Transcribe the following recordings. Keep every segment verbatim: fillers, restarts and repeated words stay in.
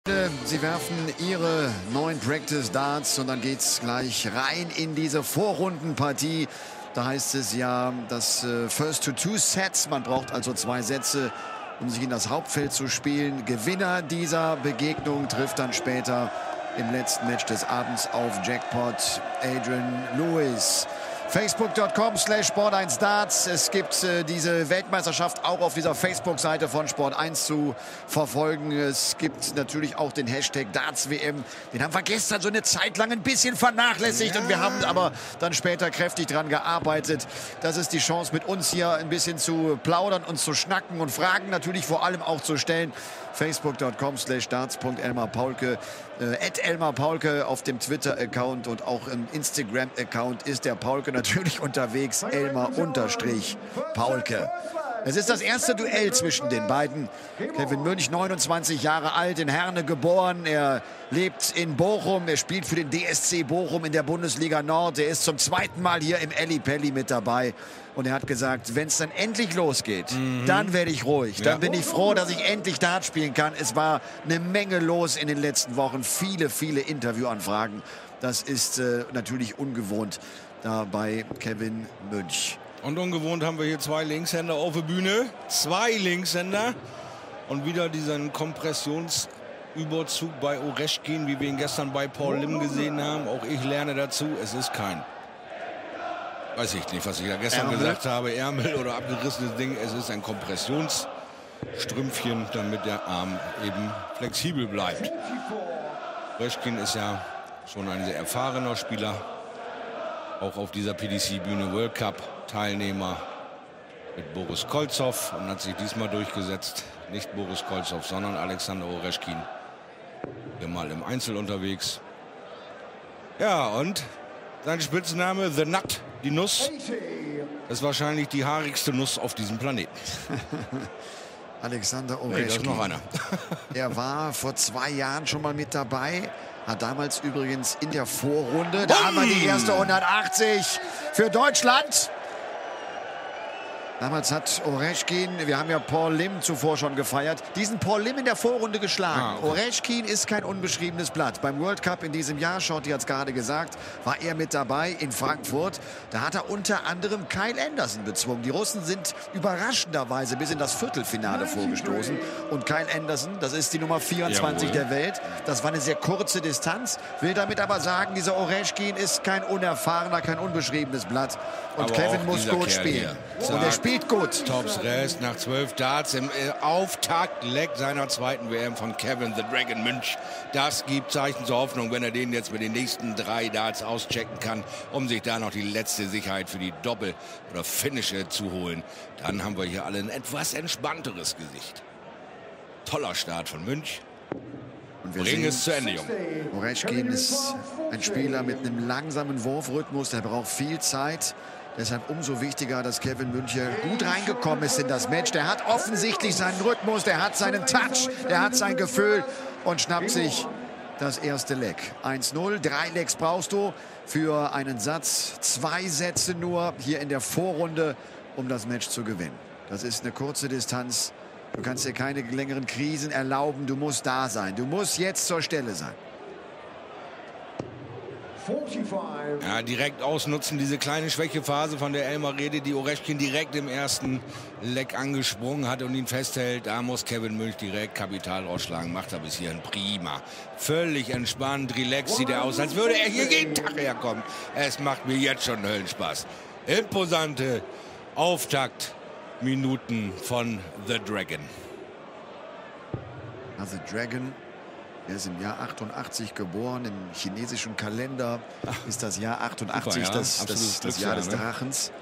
Sie werfen ihre neuen Practice Darts und dann geht's gleich rein in diese Vorrundenpartie. Da heißt es ja, das äh, First to Two Sets. Man braucht also zwei Sätze, um sich in das Hauptfeld zu spielen. Gewinner dieser Begegnung trifft dann später im letzten Match des Abends auf Jackpot Adrian Lewis. Facebook Punkt com slash Sport eins Darts. Es gibt äh, diese Weltmeisterschaft auch auf dieser Facebook-Seite von Sport eins zu verfolgen. Es gibt natürlich auch den Hashtag Darts W M. Den haben wir gestern so eine Zeit lang ein bisschen vernachlässigt. Ja. Und wir haben aber dann später kräftig daran gearbeitet. Das ist die Chance, mit uns hier ein bisschen zu plaudern und zu schnacken und Fragen natürlich vor allem auch zu stellen. Facebook Punkt com slash Darts Punkt Elmar Paulke. Äh, at Elmar Paulke auf dem Twitter-Account und auch im Instagram-Account ist der Paulke natürlich unterwegs. Elmar unterstrich Paulke. Es ist das erste Duell zwischen den beiden. Kevin Münch, neunundzwanzig Jahre alt, in Herne geboren. Er lebt in Bochum. Er spielt für den D S C Bochum in der Bundesliga Nord. Er ist zum zweiten Mal hier im Ellipelli mit dabei. Und er hat gesagt, wenn es dann endlich losgeht, mhm. dann werde ich ruhig. Dann ja. bin ich froh, dass ich endlich Dart spielen kann. Es war eine Menge los in den letzten Wochen. Viele, viele Interviewanfragen. Das ist äh, natürlich ungewohnt da bei Kevin Münch. Und ungewohnt haben wir hier zwei Linkshänder auf der Bühne. Zwei Linkshänder. Und wieder diesen Kompressionsüberzug bei Oreschkin, wie wir ihn gestern bei Paul Lim gesehen haben. Auch ich lerne dazu, es ist kein, weiß ich nicht, was ich da gestern Ärmel. gesagt habe, Ärmel oder abgerissenes Ding. Es ist ein Kompressionsstrümpfchen, damit der Arm eben flexibel bleibt. Oreschkin ist ja schon ein sehr erfahrener Spieler. Auch auf dieser P D C-Bühne World Cup-Teilnehmer mit Boris Kolzow und hat sich diesmal durchgesetzt. Nicht Boris Kolzow, sondern Alexander Oreschkin. Hier mal im Einzel unterwegs. Ja, und sein Spitzname The Nut, die Nuss. Das ist wahrscheinlich die haarigste Nuss auf diesem Planeten. Alexander Oreschkin. Nee, da ist noch einer. Er war vor zwei Jahren schon mal mit dabei. Hat damals übrigens in der Vorrunde, da haben wir die erste hundertachtzig für Deutschland. Damals hat Oreschkin, wir haben ja Paul Lim zuvor schon gefeiert, diesen Paul Lim in der Vorrunde geschlagen. Ah, okay. Oreschkin ist kein unbeschriebenes Blatt. Beim World Cup in diesem Jahr, Shorty hat es gerade gesagt, war er mit dabei in Frankfurt. Da hat er unter anderem Kyle Anderson bezwungen. Die Russen sind überraschenderweise bis in das Viertelfinale vorgestoßen. Und Kyle Anderson, das ist die Nummer vierundzwanzig Jawohl. der Welt. Das war eine sehr kurze Distanz. Will damit aber sagen, dieser Oreschkin ist kein unerfahrener, kein unbeschriebenes Blatt. Und aber Kevin muss gut spielen. Und er spielt gut. Tops Rest nach zwölf Darts im Auftakt-Leg seiner zweiten W M von Kevin the Dragon Münch. Das gibt Zeichen zur Hoffnung, wenn er den jetzt mit den nächsten drei Darts auschecken kann, um sich da noch die letzte Sicherheit für die Doppel- oder Finische zu holen. Dann haben wir hier alle ein etwas entspannteres Gesicht. Toller Start von Münch. Und wir Bringen sehen, es zu Ende, Junge. Oreschkin ist ein Spieler mit einem langsamen Wurfrhythmus. Der braucht viel Zeit. Deshalb umso wichtiger, dass Kevin Münch hier gut reingekommen ist in das Match. Der hat offensichtlich seinen Rhythmus, der hat seinen Touch, der hat sein Gefühl und schnappt sich das erste Leg. eins null, drei Legs brauchst du für einen Satz. Zwei Sätze nur hier in der Vorrunde, um das Match zu gewinnen. Das ist eine kurze Distanz. Du kannst dir keine längeren Krisen erlauben. Du musst da sein. Du musst jetzt zur Stelle sein. Ja, direkt ausnutzen, diese kleine Schwächephase, von der Elmar redet, die Oreschkin direkt im ersten Leg angesprungen hat und ihn festhält. Da muss Kevin Münch direkt Kapital rausschlagen. Macht er bis hierhin prima. Völlig entspannt, relaxed sieht er aus, als würde er hier jeden Tag herkommen. Es macht mir jetzt schon Höllenspaß. Imposante Auftaktminuten von The Dragon. Also Dragon. Er ist im Jahr achtundachtzig geboren. Im chinesischen Kalender ist das Jahr achtundachtzig Super, ja. das, das, das Jahr des Drachens.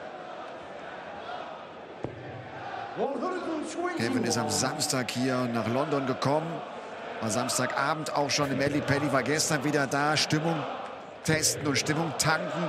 Kevin ist am Samstag hier nach London gekommen. War Samstagabend auch schon im Ellipelli, war gestern wieder da. Stimmung testen und Stimmung tanken.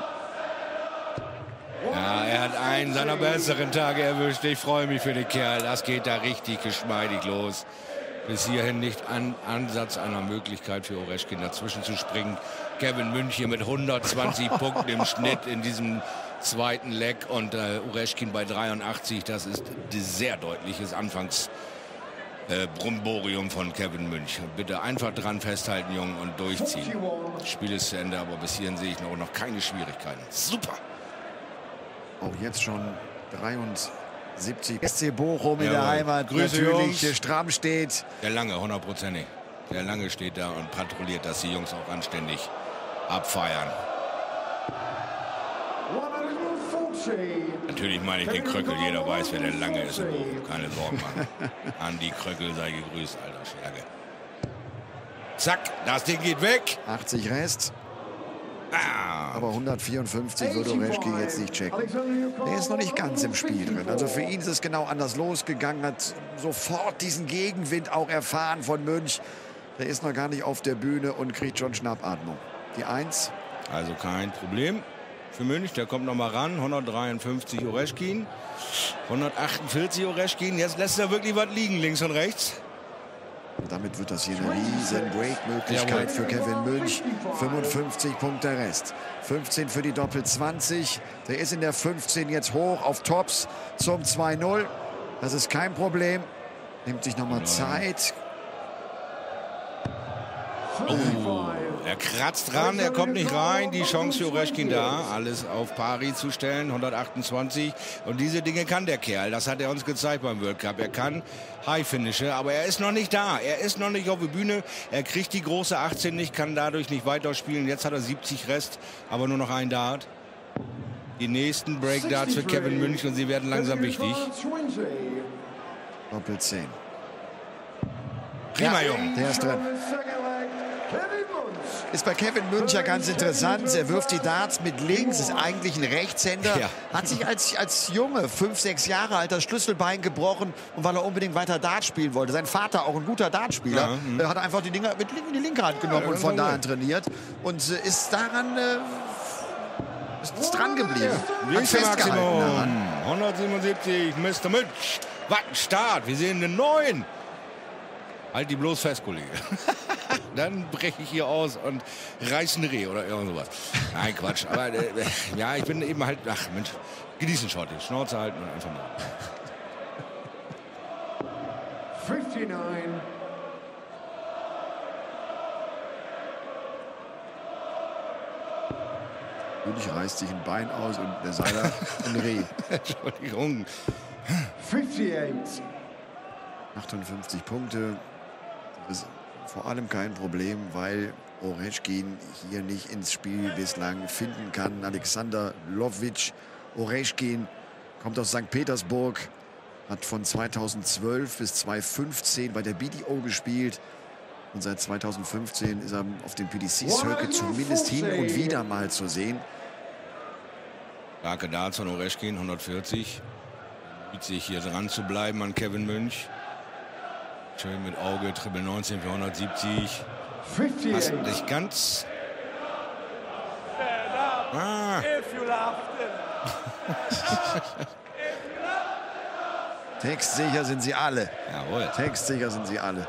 Ja, er hat einen seiner besseren Tage erwischt. Ich freue mich für den Kerl. Das geht da richtig geschmeidig los. Bis hierhin nicht an Ansatz einer Möglichkeit für Oreschkin dazwischen zu springen. Kevin Münch hier mit hundertzwanzig Punkten im Schnitt in diesem zweiten Leg und äh, Oreschkin bei dreiundachtzig. Das ist ein sehr deutliches Anfangs äh, Brumborium von Kevin Münch. Bitte einfach dran festhalten, Jungen, und durchziehen. Das Spiel ist zu Ende, aber bis hierhin sehe ich noch, noch keine Schwierigkeiten. Super. Auch jetzt schon dreiundsiebzig. S C Bochum in Jawohl. der Heimat Grüße, natürlich Jungs. stramm steht. Der Lange, hundertprozentig. Der Lange steht da und patrouilliert, dass die Jungs auch anständig abfeiern. Natürlich meine ich den Kröckel. Jeder weiß, wer der Lange ist. Keine Sorgen machen. Andi Kröckel sei gegrüßt, alter Scherge. Zack, das Ding geht weg. achtzig Rest. Ah. Aber hundertvierundfünfzig würde Oreschki jetzt nicht checken. Er ist noch nicht ganz im Spiel drin. Also für ihn ist es genau anders losgegangen. Hat sofort diesen Gegenwind auch erfahren von Münch. Der ist noch gar nicht auf der Bühne und kriegt schon Schnappatmung. Die Eins. Also kein Problem für Münch. Der kommt noch mal ran. hundertdreiundfünfzig Oreschkin. hundertachtundvierzig Oreschkin. Jetzt lässt er wirklich was liegen, links und rechts. Und damit wird das hier eine riesen Break-Möglichkeit für Kevin Münch. fünfundfünfzig Punkte Rest. fünfzehn für die Doppel zwanzig. Der ist in der fünfzehn jetzt hoch auf Tops zum zwei null. Das ist kein Problem. Nimmt sich noch mal Zeit. Oh, er kratzt dran, er kommt nicht rein. Die Chance für Oreschkin da, alles auf Pari zu stellen, hundertachtundzwanzig. Und diese Dinge kann der Kerl, das hat er uns gezeigt beim World Cup. Er kann High-Finische, aber er ist noch nicht da. Er ist noch nicht auf der Bühne. Er kriegt die große achtzehn nicht, kann dadurch nicht weiterspielen. Jetzt hat er siebzig Rest, aber nur noch ein Dart. Die nächsten Breakdarts für Kevin Münch und sie werden langsam wichtig. Doppel zehn. Prima, ja, Junge. Der ist drin. Ist bei Kevin Münch ja ganz interessant. Er wirft die Darts mit links, ist eigentlich ein Rechtshänder. Ja. Hat sich als, als Junge, fünf, sechs Jahre alt, das Schlüsselbein gebrochen. Und weil er unbedingt weiter Dart spielen wollte. Sein Vater, auch ein guter Dartspieler, Ja, äh, hat einfach die Dinger mit in die linke Hand genommen Ja, und von das da war an trainiert. Und äh, ist daran äh, ist, ist dran geblieben. Hat Nächste festgehalten daran. Maximum. hundertsiebenundsiebzig, Mister Münch. Was ein Start. Wir sehen den neuen. Halt die bloß fest, Kollege. Dann breche ich hier aus und reiß ein Reh oder irgend sowas. Nein, Quatsch. Aber äh, ja, ich bin eben halt, ach Mensch, genießen Schotti. Schnauze halten und einfach mal. fünfundfünfzig. Natürlich reißt sich ein Bein aus und der Seiler ein Reh. Entschuldigung. fünfundfünfzig. achtundfünfzig Punkte. Das ist vor allem kein Problem, weil Oreschkin hier nicht ins Spiel bislang finden kann. Alexander Lovitsch Oreschkin kommt aus Sankt Petersburg, hat von zweitausendzwölf bis zweitausendfünfzehn bei der B D O gespielt. Und seit zweitausendfünfzehn ist er auf dem P D C-Circuit zumindest hin und wieder mal zu sehen. Starke Darts von Oreschkin, hundertvierzig. Bietet sich hier dran zu bleiben an Kevin Münch. Schön mit Auge, Triple neunzehn für hundertsiebzig. Passt nicht ganz. Ah. Textsicher sind sie alle. Jawohl. Textsicher sind sie alle.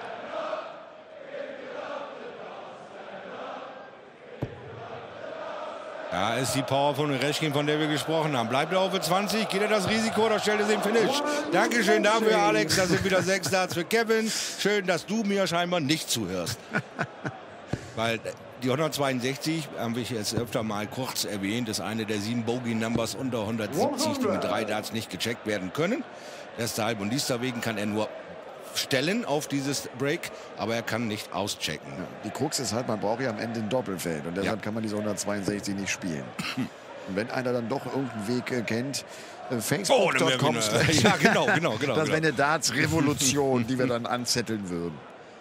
Da ist die Power von Oreschkin, von der wir gesprochen haben. Bleibt er auf zwanzig, geht er das Risiko, da stellt er sich den Finish. Dankeschön dafür, Alex. Das sind wieder sechs Darts für Kevin. Schön, dass du mir scheinbar nicht zuhörst. Weil die hundertzweiundsechzig, haben wir jetzt öfter mal kurz erwähnt, ist eine der sieben Bogey-Numbers unter hundertsiebzig, die mit drei Darts nicht gecheckt werden können. Deshalb und deswegen kann er nur stellen auf dieses Break, aber er kann nicht auschecken. Ja, die Krux ist halt, man braucht ja am Ende ein Doppelfeld und deshalb Ja. kann man diese hundertzweiundsechzig nicht spielen. Und wenn einer dann doch irgendeinen Weg äh, kennt, äh, facebook punkt com slash Ja, genau, genau, genau. Das genau. wäre eine Darts-Revolution, die wir dann anzetteln würden.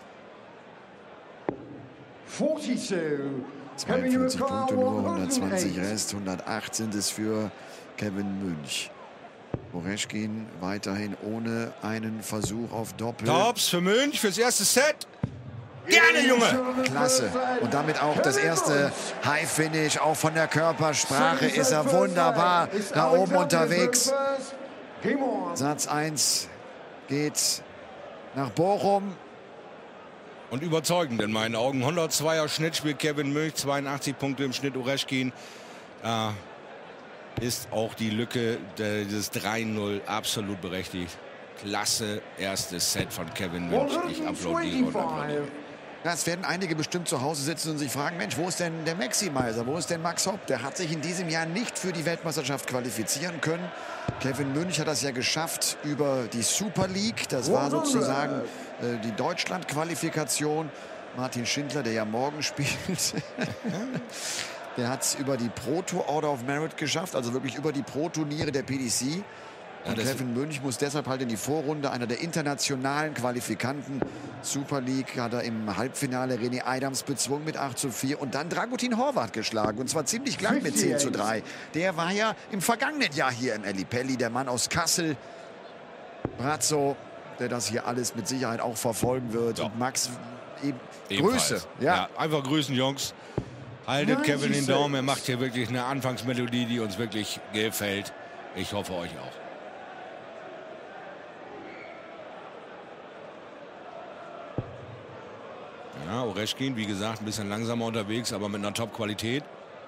zweiundvierzig Punkte, nur hundertzwanzig Rest, hundertacht sind es für Kevin Münch. Oreschkin weiterhin ohne einen Versuch auf Doppel. Tops für Münch fürs erste Set. Gerne, Junge! Klasse. Und damit auch das erste High-Finish. Auch von der Körpersprache ist er wunderbar da oben unterwegs. Satz eins geht nach Bochum. Und überzeugend in meinen Augen. hundertzweier Schnitt spielt Kevin Münch, zweiundachtzig Punkte im Schnitt Oreschkin. Da ist auch die Lücke des drei null absolut berechtigt. klasse erstes Set von Kevin Münch. Ich applaudiere und applaudiere. Ja, es werden einige bestimmt zu Hause sitzen und sich fragen, Mensch, wo ist denn der Maximizer, wo ist denn Max Hopp? Der hat sich in diesem Jahr nicht für die Weltmeisterschaft qualifizieren können. Kevin Münch hat das ja geschafft über die Super League. Das war sozusagen äh, die Deutschland-Qualifikation. Martin Schindler, der ja morgen spielt, der hat es über die Pro Tour Order of Merit geschafft, also wirklich über die Pro-Turniere der P D C. Und ja, Kevin Münch muss deshalb halt in die Vorrunde, einer der internationalen Qualifikanten. Super League hat er im Halbfinale René Adams bezwungen mit acht zu vier und dann Dragutin Horvath geschlagen. Und zwar ziemlich glatt mit zehn zu drei. Der war ja im vergangenen Jahr hier im Ellipelli, der Mann aus Kassel. Brazzo, der das hier alles mit Sicherheit auch verfolgen wird. Ja. Und Max, eben, Grüße. Ja. Ja, einfach grüßen, Jungs. Haltet Kevin den Daumen. Er macht hier wirklich eine Anfangsmelodie, die uns wirklich gefällt. Ich hoffe, euch auch. Ja, Oreschkin, wie gesagt, ein bisschen langsamer unterwegs, aber mit einer Top-Qualität.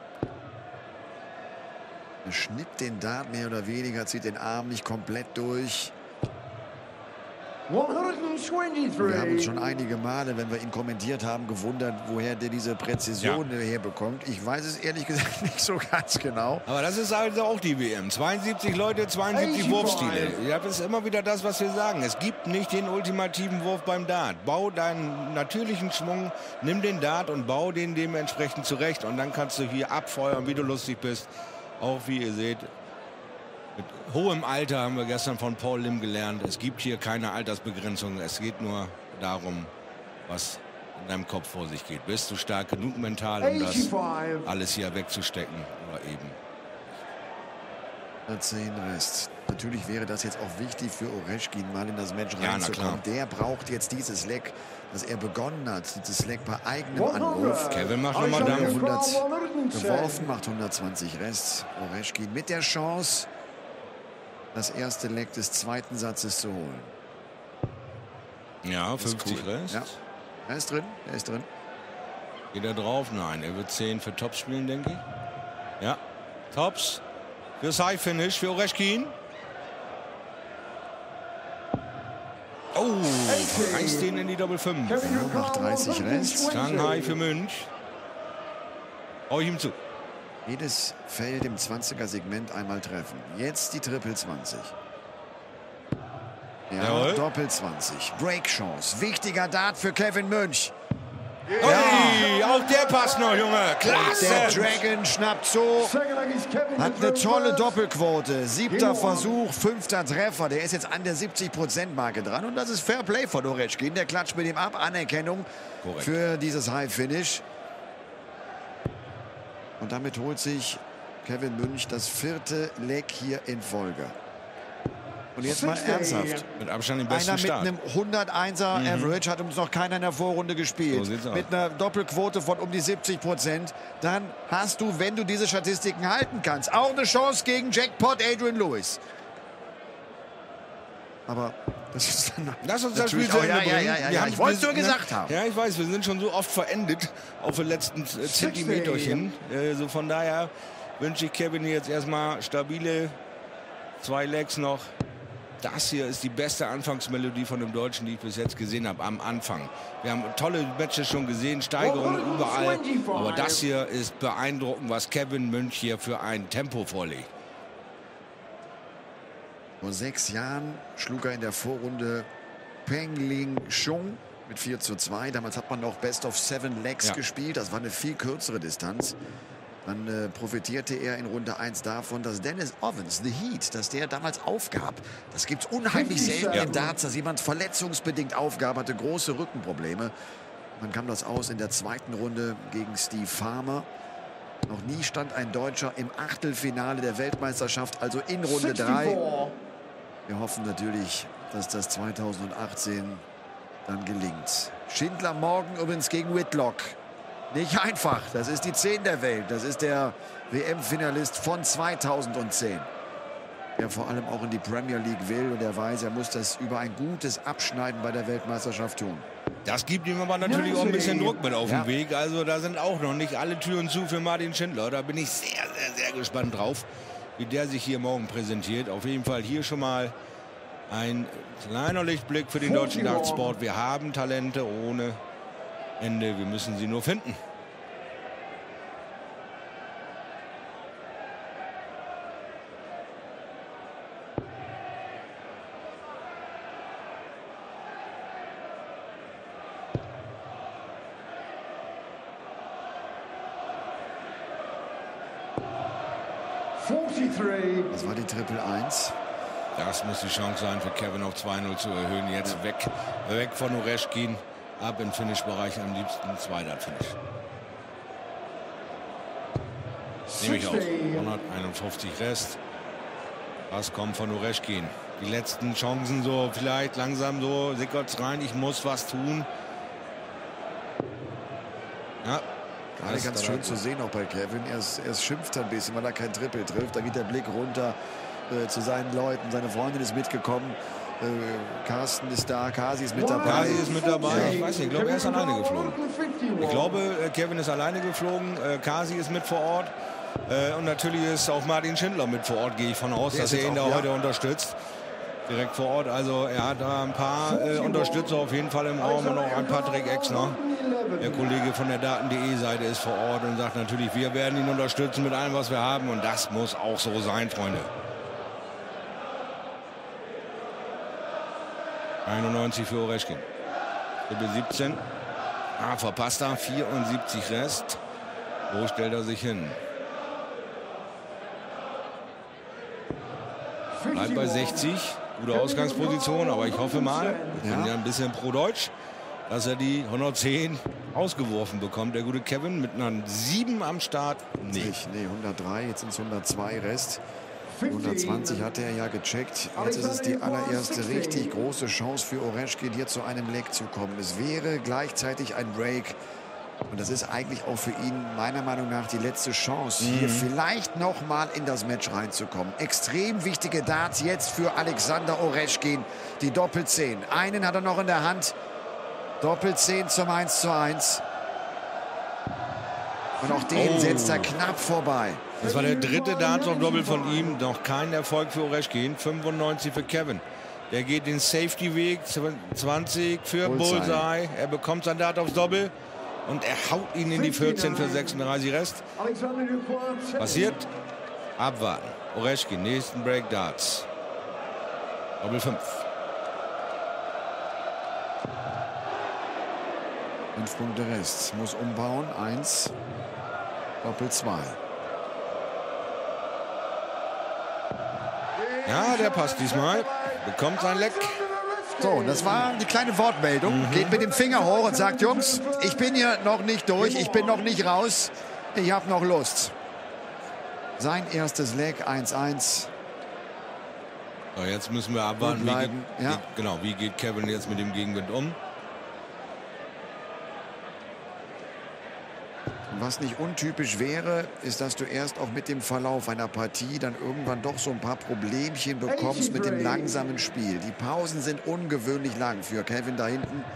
Er schnippt den Dart mehr oder weniger, zieht den Arm nicht komplett durch. Wir haben uns schon einige Male, wenn wir ihn kommentiert haben, gewundert, woher der diese Präzision ja. herbekommt. Ich weiß es ehrlich gesagt nicht so ganz genau. Aber das ist also auch die W M. zweiundsiebzig Leute, zweiundsiebzig Wurfstile. Ja, das ist immer wieder das, was wir sagen. Es gibt nicht den ultimativen Wurf beim Dart. Bau deinen natürlichen Schwung, nimm den Dart und bau den dementsprechend zurecht. Und dann kannst du hier abfeuern, wie du lustig bist. Auch wie ihr seht. Mit hohem Alter haben wir gestern von Paul Lim gelernt. Es gibt hier keine Altersbegrenzung. Es geht nur darum, was in deinem Kopf vor sich geht. Bist du stark genug mental, um das alles hier wegzustecken? Oder eben. zehn Rest. Natürlich wäre das jetzt auch wichtig für Oreschkin, mal in das Match ja, reinzukommen. Der braucht jetzt dieses Leck, das er begonnen hat. Dieses Leck bei eigenem Anruf. Kevin macht nochmal Dampf. hundert geworfen, macht hundertzwanzig Rest. Oreschkin mit der Chance, das erste Leck des zweiten Satzes zu holen. Ja, fünfzig cool. Rest. Ja. Er ist drin, er ist drin. Geht er drauf? Nein, er wird zehn für Tops spielen, denke ich. Ja, Tops fürs High Finish für Oreschkin. Oh, reißt den in die Doppel fünf. Ja, macht dreißig Rest. Shanghai für Münch. Hau ich ihm zu. Jedes Feld im zwanziger Segment einmal treffen. Jetzt die Triple zwanzig. Ja, Jawohl. Doppel zwanzig. Break-Chance. Wichtiger Dart für Kevin Münch. Hey, ja. Auch der passt noch, Junge. Klasse. Der Dragon schnappt zu. Hat eine tolle Doppelquote. Siebter Versuch, fünfter Treffer. Der ist jetzt an der siebzig Prozent Marke dran. Und das ist Fair Play von Oreschkin. Der klatscht mit ihm ab. Anerkennung Korrekt. Für dieses High Finish. Und damit holt sich Kevin Münch das vierte Leck hier in Folge. Und jetzt mal ernsthaft. Mit Abstand den besten Einer mit Start. einem hunderteinser mhm. Average hat uns noch keiner in der Vorrunde gespielt. So mit einer Doppelquote von um die siebzig Prozent. Dann hast du, wenn du diese Statistiken halten kannst, auch eine Chance gegen Jackpot Adrian Lewis. Aber das ist dann Lass uns das Spiel zu Ende bringen. Ja, ja, ja, ja. Ich wollte es nur gesagt ne, haben. Ja, ich weiß, wir sind schon so oft verendet auf den letzten äh, Zentimeterchen. Äh, so von daher wünsche ich Kevin jetzt erstmal stabile zwei Legs noch. Das hier ist die beste Anfangsmelodie von dem Deutschen, die ich bis jetzt gesehen habe, am Anfang. Wir haben tolle Matches schon gesehen, Steigerungen überall. Aber das hier ist beeindruckend, was Kevin Münch hier für ein Tempo vorlegt. Vor sechs Jahren schlug er in der Vorrunde Peng Ling Chung mit vier zu zwei. Damals hat man noch Best of Seven Legs ja. gespielt. Das war eine viel kürzere Distanz. Dann äh, profitierte er in Runde eins davon, dass Dennis Ovens, The Heat, dass der damals aufgab. Das gibt es unheimlich selten ja. in Darts, dass jemand verletzungsbedingt aufgab, hatte große Rückenprobleme. Dann kam das aus in der zweiten Runde gegen Steve Farmer. Noch nie stand ein Deutscher im Achtelfinale der Weltmeisterschaft, also in Runde drei. Wir hoffen natürlich, dass das zweitausendachtzehn dann gelingt. Schindler morgen übrigens gegen Whitlock. Nicht einfach, das ist die zehn der Welt. Das ist der W M-Finalist von zweitausendzehn. Der vor allem auch in die Premier League will und er weiß, er muss das über ein gutes Abschneiden bei der Weltmeisterschaft tun. Das gibt ihm aber natürlich auch ein bisschen Druck mit auf ja. den Weg. Also da sind auch noch nicht alle Türen zu für Martin Schindler. Da bin ich sehr, sehr, sehr gespannt drauf, wie der sich hier morgen präsentiert. Auf jeden Fall hier schon mal Ein kleiner Lichtblick für den deutschen Dartsport. Wir haben Talente ohne Ende. Wir müssen sie nur finden. Das war die Triple eins. Das muss die Chance sein für Kevin auf zwei null zu erhöhen. Jetzt weg, weg von Oreschkin. Ab im Finish-Bereich, am liebsten zweiter Finish. Nehme ich auf. hunderteinundfünfzig Rest. Was kommt von Oreschkin? Die letzten Chancen so vielleicht langsam so. Sickert's rein, ich muss was tun. Ja. Gerade ganz schön zu sehen auch bei Kevin. Er, er schimpft ein bisschen, weil er kein Triple trifft. Da geht der Blick runter äh, zu seinen Leuten. Seine Freundin ist mitgekommen. Äh, Carsten ist da, Kasi ist mit dabei. Kasi ist mit dabei. Ja. Ich weiß nicht, ich glaube, er ist alleine geflogen. Ich glaube, Kevin ist alleine geflogen. Äh, Kasi ist mit vor Ort. Äh, und natürlich ist auch Martin Schindler mit vor Ort, gehe ich von aus, der dass er ihn da ja. heute unterstützt. Direkt vor Ort. Also er hat da ein paar äh, Unterstützer auf jeden Fall im Raum und auch ein Patrick Exner. Der Kollege von der Daten.de Seite ist vor Ort und sagt natürlich, wir werden ihn unterstützen mit allem, was wir haben. Und das muss auch so sein, Freunde. einundneunzig für Oreschkin. Triple siebzehn. Ah, verpasst er. vierundsiebzig Rest. Wo stellt er sich hin? Bleibt bei sechzig. Gute Ausgangsposition, aber ich hoffe mal, ich bin ja ein bisschen pro Deutsch, dass er die hundertzehn ausgeworfen bekommt. Der gute Kevin mit einer sieben am Start. Nee. Nee, hundertdrei, jetzt sind es hundertzwei Rest. hundertzwanzig hatte er ja gecheckt. Jetzt ist es die allererste richtig große Chance für Oreschkin, hier zu einem Leg zu kommen. Es wäre gleichzeitig ein Break. Und das ist eigentlich auch für ihn meiner Meinung nach die letzte Chance, mhm. hier vielleicht noch mal in das Match reinzukommen. Extrem wichtige Darts jetzt für Alexander Oreschkin. Die Doppelzehn. Einen hat er noch in der Hand. Doppelzehn zum eins zu eins. Und auch den oh. setzt er knapp vorbei. Das war der dritte Darts auf Doppel von ihm. Noch kein Erfolg für Oreschkin. fünfundneunzig für Kevin. Der geht den Safety-Weg. zwanzig für Bullseye. Bullseye. Er bekommt sein Dart aufs Doppel. Und er haut ihn in die vierzehn für sechsunddreißig Rest. Passiert? Abwarten. Oreschkin, nächsten Break Darts. Doppel fünf. Fünf Punkte Rest. Muss umbauen. Eins. Doppel zwei. Ja, der passt diesmal. Bekommt sein Leck. So, und das war die kleine Wortmeldung. Mhm. Geht mit dem Finger hoch und sagt, Jungs, ich bin hier noch nicht durch, ich bin noch nicht raus, ich habe noch Lust. Sein erstes Leg, eins eins. So, jetzt müssen wir abwarten, wie geht, ja. wie, genau, wie geht Kevin jetzt mit dem Gegenwind um. Was nicht untypisch wäre, ist, dass du erst auch mit dem Verlauf einer Partie dann irgendwann doch so ein paar Problemchen bekommst mit dem langsamen Spiel. Die Pausen sind ungewöhnlich lang für Kevin da hinten.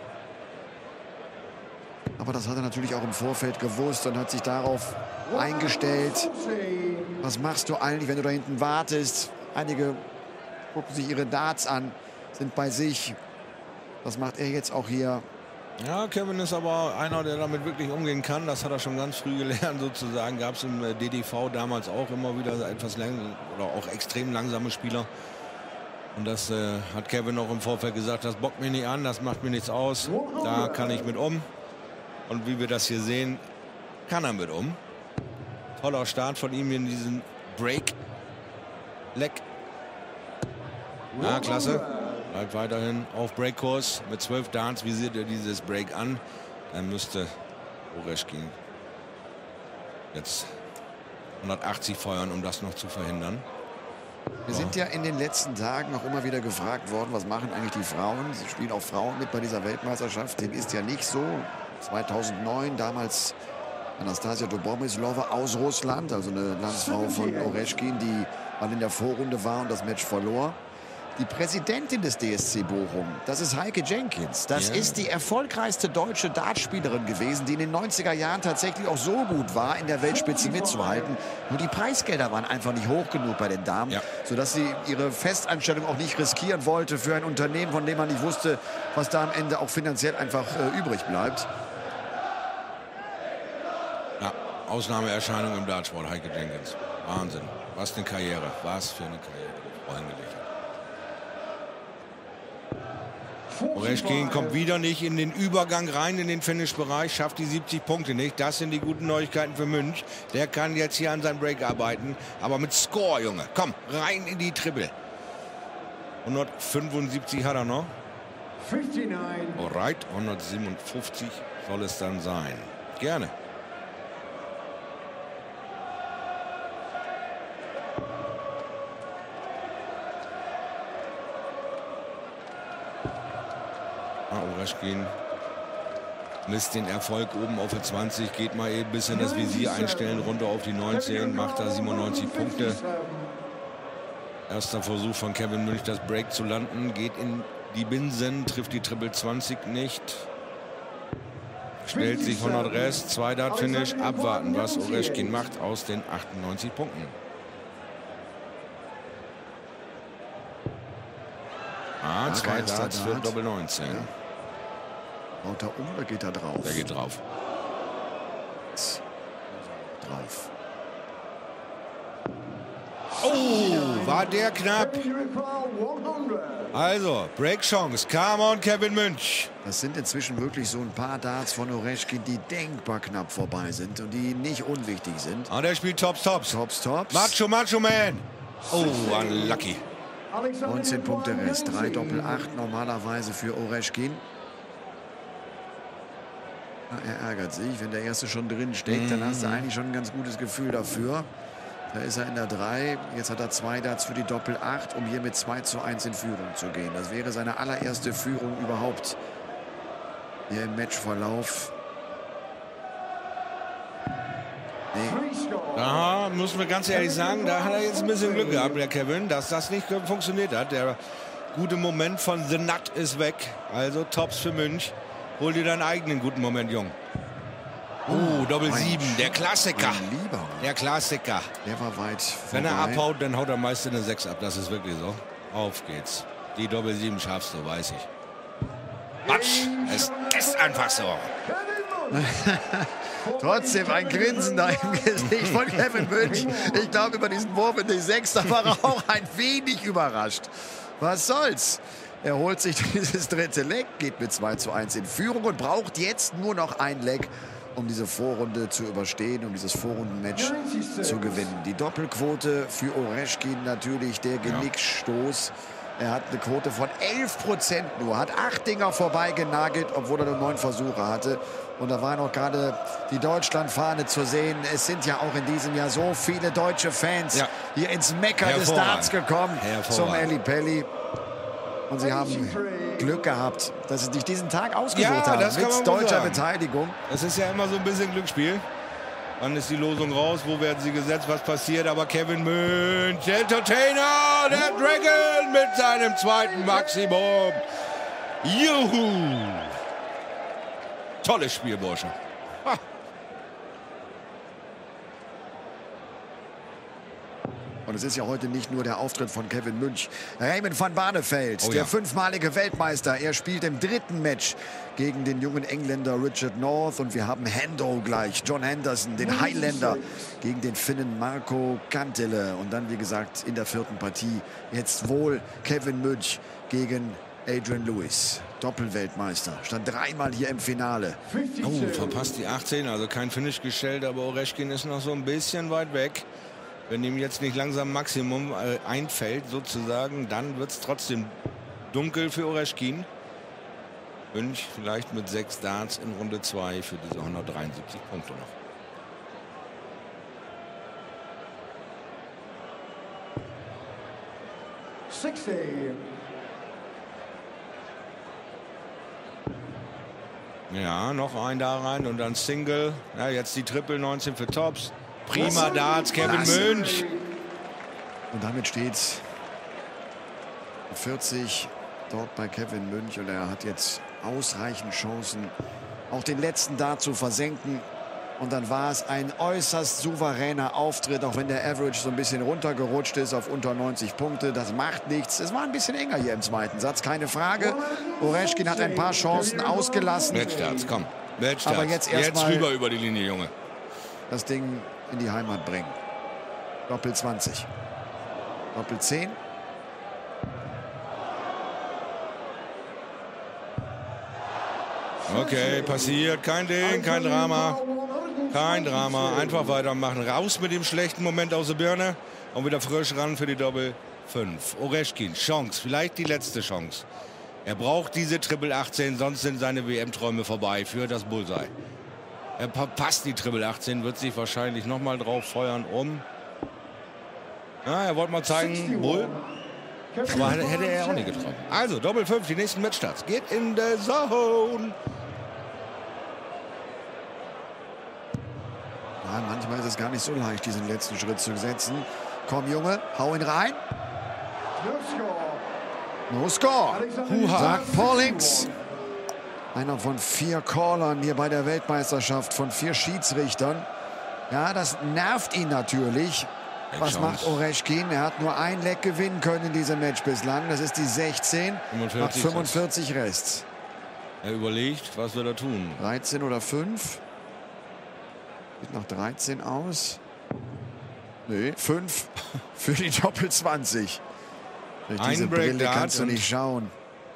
Aber das hat er natürlich auch im Vorfeld gewusst und hat sich darauf eingestellt. Was machst du eigentlich, wenn du da hinten wartest? Einige gucken sich ihre Darts an, sind bei sich. Das macht er jetzt auch hier. Ja, Kevin ist aber einer, der damit wirklich umgehen kann. Das hat er schon ganz früh gelernt, sozusagen. Gab es im D D V damals auch immer wieder etwas lang oder auch extrem langsame Spieler. Und das äh, hat Kevin auch im Vorfeld gesagt, das bockt mich nicht an, das macht mir nichts aus. Da kann ich mit um. Und wie wir das hier sehen, kann er mit um. Toller Start von ihm in diesen Break-Leck. Ja, klasse. Bleibt weiterhin auf Breakkurs mit zwölf Darts. Visiert er dieses Break an. Dann müsste Oreschkin jetzt hundertachtzig feuern, um das noch zu verhindern. Wir sind ja in den letzten Tagen auch immer wieder gefragt worden, was machen eigentlich die Frauen? Sie spielen auch Frauen mit bei dieser Weltmeisterschaft. Dem ist ja nicht so. zweitausendneun, damals Anastasia Dobomislova aus Russland, also eine Landsfrau von Oreschkin, die mal in der Vorrunde war und das Match verlor. Die Präsidentin des D S C Bochum, das ist Heike Jenkins. Das Ja. ist die erfolgreichste deutsche Dartspielerin gewesen, die in den neunziger Jahren tatsächlich auch so gut war, in der Weltspitze mitzuhalten. Nur die Preisgelder waren einfach nicht hoch genug bei den Damen, Ja. sodass sie ihre Festanstellung auch nicht riskieren wollte für ein Unternehmen, von dem man nicht wusste, was da am Ende auch finanziell einfach äh, übrig bleibt. Ja, Ausnahmeerscheinung im Dartsport, Heike Jenkins. Wahnsinn. Was eine Karriere. Was für eine Karriere, die Frau hingelegt hat. Oreshkin kommt wieder nicht in den Übergang rein, in den Finish-Bereich, schafft die siebzig Punkte nicht. Das sind die guten Neuigkeiten für Münch. Der kann jetzt hier an seinem Break arbeiten. Aber mit Score, Junge. Komm, rein in die Triple. hundertfünfundsiebzig hat er noch. fifty-nine. Alright, hundertsiebenundfünfzig soll es dann sein. Gerne. Oreshkin misst den Erfolg oben auf die zwanzig, geht mal eben ein bisschen das Visier einstellen, runter auf die neunzehn, macht da siebenundneunzig Punkte. Erster Versuch von Kevin Münch, das Break zu landen, geht in die Binsen, trifft die Triple zwanzig nicht. Stellt sich hundert Rest, zwei Dart Finish, abwarten, was Oreshkin macht aus den achtundneunzig Punkten. Ah, zwei Darts für Doppel neunzehn. Ja. Haut er um oder geht er drauf? Der geht drauf. Drauf. Oh, war der knapp. Also, Break-Chance. Come on, Kevin Münch. Das sind inzwischen wirklich so ein paar Darts von Oreshkin, die denkbar knapp vorbei sind und die nicht unwichtig sind. Ah, der spielt Tops, Tops. Tops, Tops. Macho, Macho Man. Oh, unlucky. neunzehn Punkte Rest. Drei Doppel acht normalerweise für Oreshkin. Er ärgert sich, wenn der erste schon drin steckt, dann hast du eigentlich schon ein ganz gutes Gefühl dafür. Da ist er in der drei, jetzt hat er zwei Darts für die Doppel acht, um hier mit zwei zu eins in Führung zu gehen. Das wäre seine allererste Führung überhaupt hier im Matchverlauf. Nee. Da müssen wir ganz ehrlich sagen, da hat er jetzt ein bisschen Glück gehabt, der Kevin, dass das nicht funktioniert hat. Der gute Moment von The Nut ist weg. Also Tops für Münch. Hol dir deinen eigenen guten Moment, Jung. Oh, Doppel sieben, der Klassiker. Lieber. Der Klassiker. Der war weit vorbei. Wenn er abhaut, dann haut er meist eine sechs ab. Das ist wirklich so. Auf geht's. Die Doppel sieben schaffst du, weiß ich. Quatsch, es ist einfach so. Trotzdem ein Grinsen da im Gesicht von Kevin Münch. Ich glaube, über diesen Wurf in die sechs, da war er auch ein wenig überrascht. Was soll's? Er holt sich dieses dritte Leg, geht mit zwei zu eins in Führung und braucht jetzt nur noch ein Leg, um diese Vorrunde zu überstehen, um dieses Vorrundenmatch zu gewinnen. Die Doppelquote für Oreshkin natürlich der Genickstoß. Er hat eine Quote von elf Prozent nur, hat acht Dinger vorbei genagelt, obwohl er nur neun Versuche hatte. Und da war noch gerade die Deutschlandfahne zu sehen. Es sind ja auch in diesem Jahr so viele deutsche Fans Ja. hier ins Mekka des Darts gekommen zum Ellipelli. Und sie haben Glück gehabt, dass sie sich diesen Tag ausgesucht Ja, haben das kann mit man wohl deutscher sagen. Beteiligung. Das ist ja immer so ein bisschen Glücksspiel. Wann ist die Losung raus? Wo werden sie gesetzt? Was passiert? Aber Kevin Münch, der Entertainer, der Dragon mit seinem zweiten Maximum. Juhu! Tolles Spiel, Bursche. Ha. Und es ist ja heute nicht nur der Auftritt von Kevin Münch. Raymond van Barneveld, Oh ja. der fünfmalige Weltmeister. Er spielt im dritten Match gegen den jungen Engländer Richard North. Und wir haben Hendo gleich, John Henderson, den Highlander, gegen den Finnen Marco Kantele. Und dann, wie gesagt, in der vierten Partie jetzt wohl Kevin Münch gegen Adrian Lewis. Doppelweltmeister, stand dreimal hier im Finale. Oh, verpasst die achtzehn, also kein Finish gestellt, aber Oreshkin ist noch so ein bisschen weit weg. Wenn ihm jetzt nicht langsam Maximum äh, einfällt, sozusagen, dann wird es trotzdem dunkel für Oreshkin. Münch vielleicht mit sechs Darts in Runde zwei für diese hundertdreiundsiebzig Punkte noch. sixty. Ja, noch ein da rein und dann Single. Ja, jetzt die Triple neunzehn für Tops. Prima Darts, Kevin Klasse. Münch. Und damit steht's vierzig dort bei Kevin Münch und er hat jetzt ausreichend Chancen, auch den letzten Dart zu versenken. Und dann war es ein äußerst souveräner Auftritt, auch wenn der Average so ein bisschen runtergerutscht ist auf unter neunzig Punkte. Das macht nichts. Es war ein bisschen enger hier im zweiten Satz, keine Frage. Oreschkin hat ein paar Chancen ausgelassen. Matchstarts, komm. Matchstarts. Aber jetzt erst jetzt mal rüber über die Linie, Junge. Das Ding in die Heimat bringen. Doppel zwanzig. Doppel zehn. Okay, passiert. Kein Ding, kein Drama. Kein Drama. Einfach weitermachen. Raus mit dem schlechten Moment aus der Birne. Und wieder frisch ran für die Doppel fünf. Oreschkin, Chance. Vielleicht die letzte Chance. Er braucht diese Triple achtzehn, sonst sind seine W M-Träume vorbei für das Bullseye. Er verpasst die Triple achtzehn, wird sich wahrscheinlich noch mal drauf feuern um. Ja, er wollte mal zeigen, Bull. Aber hätte er auch nicht getroffen. Also, Doppel fünf, die nächsten Matchstarts. Geht in der Zone. Ja, manchmal ist es gar nicht so leicht, diesen letzten Schritt zu setzen. Komm, Junge, hau ihn rein. No score, sagt Paulings. Einer von vier Callern hier bei der Weltmeisterschaft, von vier Schiedsrichtern. Ja, das nervt ihn natürlich. Was Chance. macht Oreschkin? Er hat nur ein Leck gewinnen können in diesem Match bislang. Das ist die sechzehn, fünfundvierzig macht fünfundvierzig Rest. Er überlegt, was wird er tun. dreizehn oder fünf. Sieht nach dreizehn aus. Nee, fünf für die Doppel zwanzig. Durch diese Ein Brille Breakdance kannst du nicht schauen.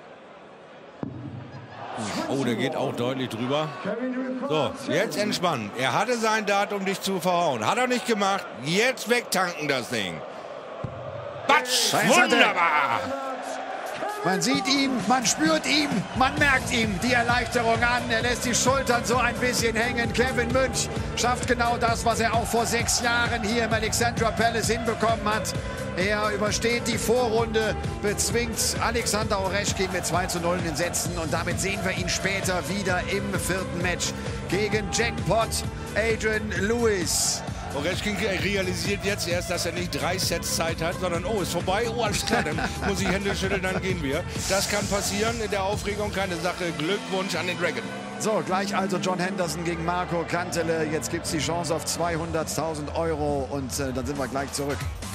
Oh, der geht auch deutlich drüber. So, jetzt entspannen. Er hatte sein Dart, um dich zu verhauen. Hat er nicht gemacht. Jetzt wegtanken das Ding. Batsch, wunderbar. Man sieht ihm, man spürt ihm, man merkt ihm die Erleichterung an. Er lässt die Schultern so ein bisschen hängen. Kevin Münch schafft genau das, was er auch vor sechs Jahren hier im Alexandra Palace hinbekommen hat. Er übersteht die Vorrunde, bezwingt Alexander Oreschkin mit zwei zu null in den Sätzen. Und damit sehen wir ihn später wieder im vierten Match gegen Jackpot Adrian Lewis. Oreschkin realisiert jetzt erst, dass er nicht drei Sets Zeit hat, sondern oh, ist vorbei, oh, alles klar, dann muss ich Hände schütteln, dann gehen wir. Das kann passieren, in der Aufregung keine Sache. Glückwunsch an den Dragon. So, gleich also John Henderson gegen Marco Kantele. Jetzt gibt es die Chance auf zweihunderttausend Euro und äh, dann sind wir gleich zurück.